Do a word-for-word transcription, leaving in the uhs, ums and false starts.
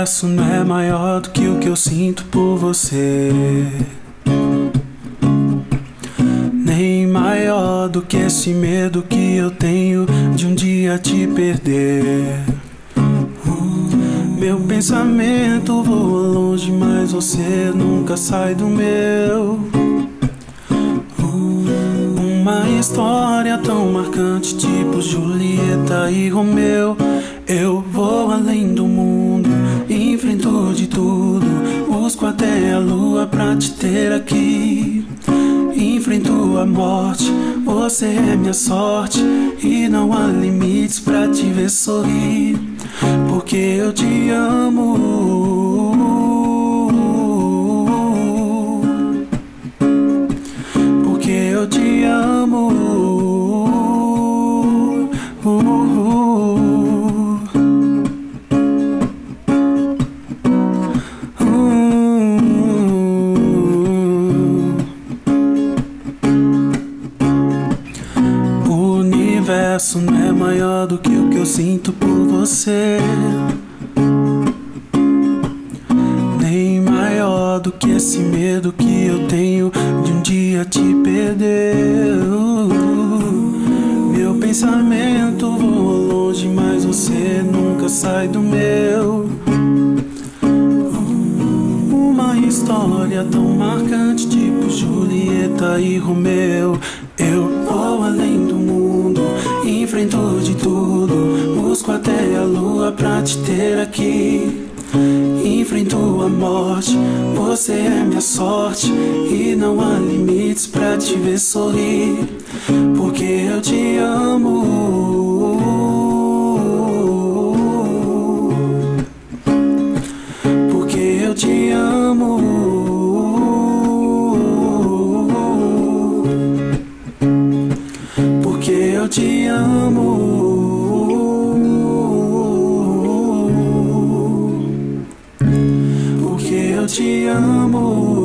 universo não é maior do que o que eu sinto por você, nem maior do que esse medo que eu tenho de um dia te perder. Meu pensamento voa longe, mas você nunca sai do meu. Uma história tão marcante, tipo Julieta e Romeu. Eu vou além do mundo, enfrento de tudo, busco até a lua pra te ter aqui. Enfrento a morte, você é minha sorte, e não há limites pra te ver sorrir, porque eu te amo. Porque eu te amo. O universo não é maior do que o que eu sinto por você, nem maior do que esse medo que eu tenho de um dia te perder. Meu pensamento voa longe, mas você nunca sai do meu. Uma história tão marcante, tipo Julieta e Romeu. Eu vou além do mundo, enfrento de tudo, busco até a lua pra te ter aqui. Enfrento a morte, você é minha sorte, e não há limites pra te ver sorrir, porque eu te amo. Porque eu te amo. Porque eu te amo. Porque eu te amo.